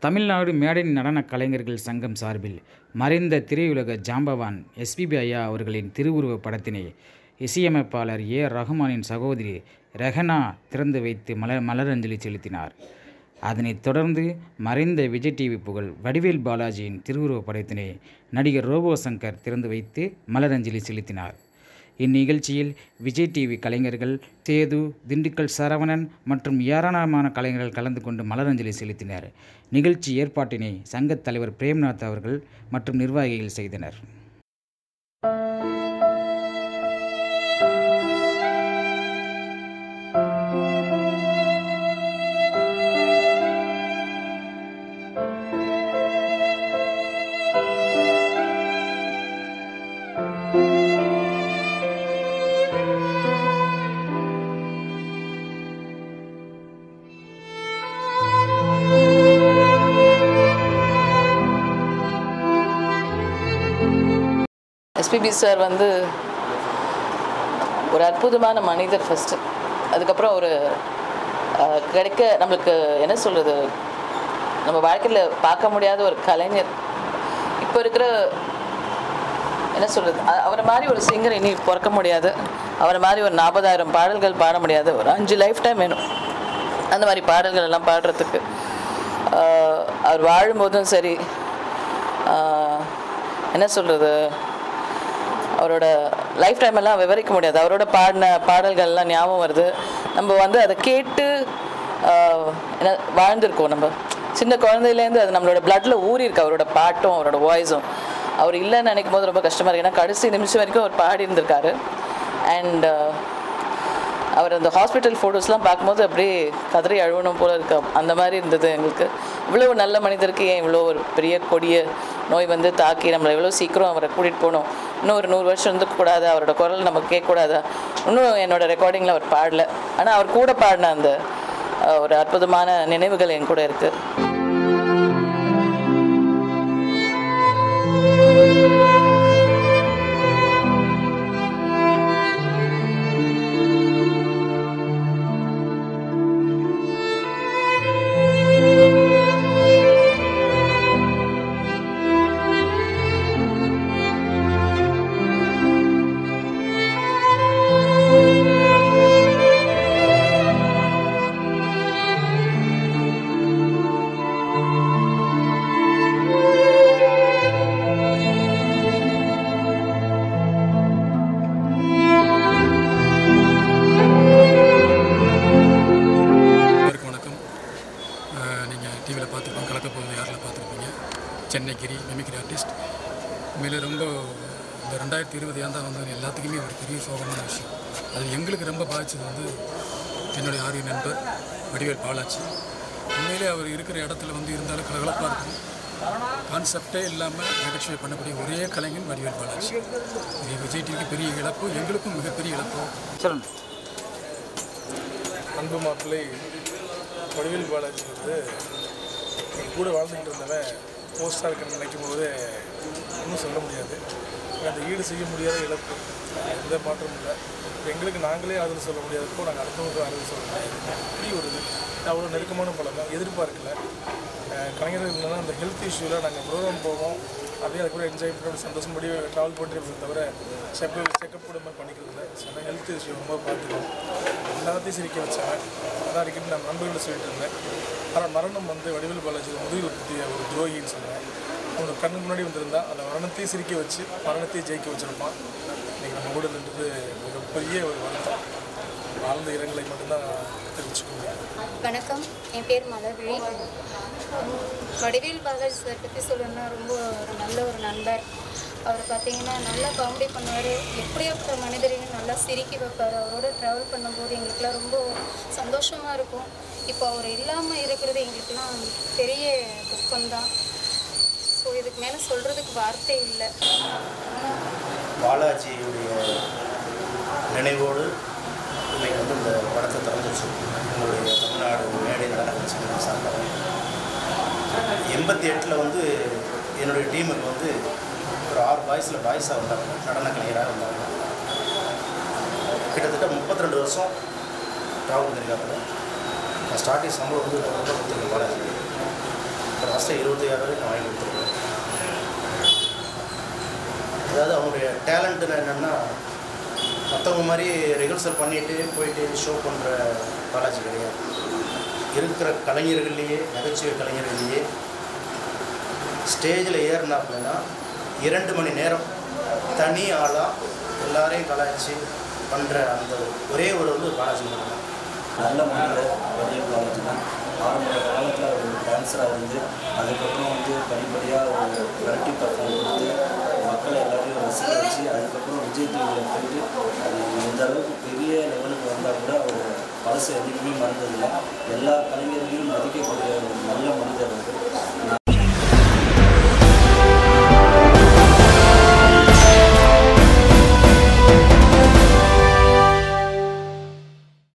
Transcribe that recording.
தமிழ்நாடு மேடை நடனக் கலைஞர்கள் சங்கம் சார்பில் மறைந்த திரையுலக ஜாம்பவான் எஸ்பிபி ஐயா அவர்களின் திருவுருவப் படத்தினை இசையமைப்பாளர் ஏ ரஹ்மானின் சகோதரி ரெஹனா திறந்து வைத்து மலரஞ்சலி செலுத்தினார். அதனைத் தொடர்ந்து மறைந்த விஜய் டிவி புகழ் வடிவேல் பாலாஜியின் திருவுருவப் படத்தினை நடிகர் ரோபோ சங்கர் திறந்து வைத்து மலரஞ்சலி செலுத்தினார். இந்நிகழ்ச்சியில் விஜய் டிவி கலைஞர்கள் சேது, திண்டுக்கல் சரவணன் மற்றும் ஏராளமான கலைஞர்கள் கலந்து கொண்டு மலரஞ்சலி செலுத்தினர். நிகழ்ச்சி ஏற்பாட்டினை சங்கத் தலைவர் பிரேம்நாத் அவர்கள் மற்றும் நிர்வாகிகள் செய்தனர். எஸ்பிபி சார் வந்து ஒரு அற்புதமான மனிதர் ஃபஸ்ட்டு. அதுக்கப்புறம் ஒரு நம்மளுக்கு என்ன சொல்கிறது, நம்ம வாழ்க்கையில் பார்க்க முடியாத ஒரு கலைஞர். இப்போ இருக்கிற என்ன சொல்கிறது, அவரை மாதிரி ஒரு சிங்கர் இனி பிறக்க முடியாது. அவரை மாதிரி ஒரு 40,000 பாடல்கள் பாட முடியாது. ஒரு 5 லைஃப் டைம் வேணும் அந்த மாதிரி பாடல்கள் எல்லாம் பாடுறதுக்கு. அவர் வாழும்போதும் சரி, என்ன சொல்கிறது, அவரோட லைஃப் டைம் எல்லாம் விவரிக்க முடியாது. அவரோட பாடின பாடல்கள்லாம் ஞாபகம் வருது. நம்ம வந்து அதை கேட்டு என்ன வாழ்ந்துருக்கோம். நம்ம சின்ன குழந்தையிலேருந்து அது நம்மளோட பிளட்டில் ஊறியிருக்கு, அவரோட பாட்டும் அவரோட வாய்ஸும். அவர் இல்லைன்னு நினைக்கும் போது ரொம்ப கஷ்டமாக இருக்குது. ஏன்னா கடைசி நிமிஷம் வரைக்கும் அவர் பாடி இருந்திருக்காரு. அண்ட் அவர் அந்த ஹாஸ்பிட்டல் ஃபோட்டோஸ்லாம் பார்க்கும்போது அப்படியே கதறி அழுவணும் போல இருக்கு. அந்த மாதிரி இருந்தது எங்களுக்கு. இவ்வளோ நல்ல மனிதருக்கு ஏன் இவ்வளோ ஒரு பெரிய கொடிய நோய் வந்து தாக்கி நம்மளை எவ்வளோ சீக்கிரம் அவரை கூட்டிகிட்டு போகணும்? இன்னும் ஒரு 100 வருஷம் இருந்துக்கூடாது, அவரோட குரல் நம்ம கேட்கக்கூடாதா? இன்னும் என்னோடய ரெக்கார்டிங்கில் அவர் பாடலை. ஆனால் அவர் கூட பாடின அந்த ஒரு அற்புதமான நினைவுகள் என் கூட இருக்குது. டிவியில் பார்த்துருப்போம், கலக்க போகுது யாரில் பார்த்துருப்பீங்க. சென்னைக்கிரி மிமிக்ரி ஆர்டிஸ்ட். உண்மையிலே ரொம்ப இந்த 2020 ஆண்டாக வந்து எல்லாத்துக்குமே ஒரு பெரிய சோகமான விஷயம். அது எங்களுக்கு ரொம்ப பாதித்தது வந்து என்னுடைய ஆரிய நண்பர் வடிவேல் பாலாஜி. உண்மையிலே அவர் இருக்கிற இடத்துல வந்து இருந்தாலும் கலகலப்பாக இருக்கும். கான்செப்டே இல்லாமல் நகைச்சுவை பண்ணக்கூடிய ஒரே கலைஞன் வடிவேல் பாலாஜி. விஜய் டிவிக்கு பெரிய இழப்பு, எங்களுக்கும் மிகப்பெரிய இழப்பு. அன்பு மாப்பிள்ளை வடிவேல் பாலாஜி வந்து கூட வாழ்ந்துக்கிட்டு இருந்தவன் போஸ்டாக இருக்குன்னு நினைக்கும் போது ஒன்றும் சொல்ல முடியாது. அந்த ஈடு செய்ய முடியாத இழப்பு, எந்த மாற்றமும் இல்லை. இப்போ எங்களுக்கு நாங்களே ஆறுதல் சொல்ல முடியாதப்போ நாங்கள் அடுத்தவங்களுக்கு ஆறுதல் சொல்ல முடியாது. இப்படி ஒரு இது அவ்வளோ நெருக்கமான பழக்கம் எதிர்பார்க்கல. கலைஞர்கள் இல்லைன்னா அந்த ஹெல்த் இஷ்யூவில் நாங்கள் ப்ரோக்ராம் போவோம், அப்படியே அது கூட என்ஜாய் பண்ணி சந்தோஷப்படி ட்ராவல் பண்ணிட்டு தவிர செக்கப் கூட மாதிரி பண்ணிக்கிறது இல்லை. சில ஹெல்த் இஷ்யூ ரொம்ப பார்த்துக்கணும். எல்லாத்தையும் சிரிக்க வச்சாங்க. அதான் அடிக்கடி நான் நண்பர்களை சொல்லிட்டு இருந்தேன். ஆனால் மரணம் வந்து வடிவேல் பாலாஜி முதுகில் பற்றிய ஒரு துரோகின்னு சொன்னேன். அவங்க கண்ணு முன்னாடி வந்திருந்தா அந்த மரணத்தையும் சிரிக்க வச்சு மரணத்தையும் ஜெயிக்க வச்சுருப்பான். இன்றைக்கி நம்ம கூட இருந்தது மிகப்பெரிய ஒரு வருத்தம். வாழ்ந்த இடங்களை மட்டும்தான் தெரிவிச்சுக்க முடியும். வணக்கம், என் பேர் மலர்விழி. வடிவேல் பாலாஜி சார் பற்றி சொல்லணும்னா ரொம்ப ஒரு நல்ல ஒரு நண்பர். அவர் பார்த்தீங்கன்னா நல்லா காமெடி பண்ணுவார். எப்படியாப்பட்ட மனிதரையும் நல்லா சிரிக்க வைப்பார். அவரோட ட்ராவல் பண்ணும்போது எங்களுக்குலாம் ரொம்ப சந்தோஷமாக இருக்கும். இப்போ அவர் இல்லாமல் இருக்கிறது எங்களுக்குலாம் பெரிய துக்கம்தான். ஸோ இதுக்கு மேலே சொல்கிறதுக்கு வார்த்தை இல்லை. பாலாஜியுடைய நினைவோடு இன்றைக்கு வந்து இந்த படத்தை திறந்துச்சு. எங்களுடைய தமிழ்நாடு மேடை நடன கலைஞர்கள் சார்பாக 88 வந்து என்னுடைய டீமுக்கு வந்து ஒரு 6 பாய்ஸாக வந்தாங்க, நடன கலைஞராக வந்தாங்க. கிட்டத்தட்ட 32 வருஷம் ட்ராவல் பண்ணியிருக்காங்க. நான் ஸ்டார்டிங் சம்பளம் வந்து ரொம்ப கொடுத்துருக்கேன் பாலாஜி. லாஸ்ட்டாக 26 வரைக்கும் வாங்கி கொடுத்துருக்கேன். அதாவது அவங்களுடைய டேலண்ட்டுன்னு என்னென்னா மற்றவங்க மாதிரி ரிஹர்சல் பண்ணிவிட்டு போயிட்டு ஷோ பண்ணுற பாலாஜி கிடையாது. இருக்கிற கலைஞர்கள்லேயே நகைச்சுவை கலைஞர்கள்லேயே ஸ்டேஜில் ஏறினாப்புலன்னா 2 மணி நேரம் தனி ஆளாக எல்லாரையும் கலாய்ச்சி பண்ணுற அந்த ஒரே ஒரு பாலாஜி தான். நல்ல மனிதர் வடிவேல் பாலாஜி தான். ஆரம்ப காலத்தில் ஒரு டான்ஸராக இருந்து அதுக்கப்புறம் படிப்படியாக ஒரு வெரைட்டி பர்ஃபார்ம் கொடுத்து மக்களை எல்லாரையும் ரசிக்க வச்சு அதுக்கப்புறம் விஜய் டிவியில் போயிட்டு அது எந்த அளவுக்கு பெரிய லெவலுக்கு வந்தால் கூட அவர் பழசு என்றைக்குமே மறந்ததில்லை. எல்லா கலைஞர்களையும் மதிக்கக்கூடிய ஒரு நல்ல மனிதர் அவர்.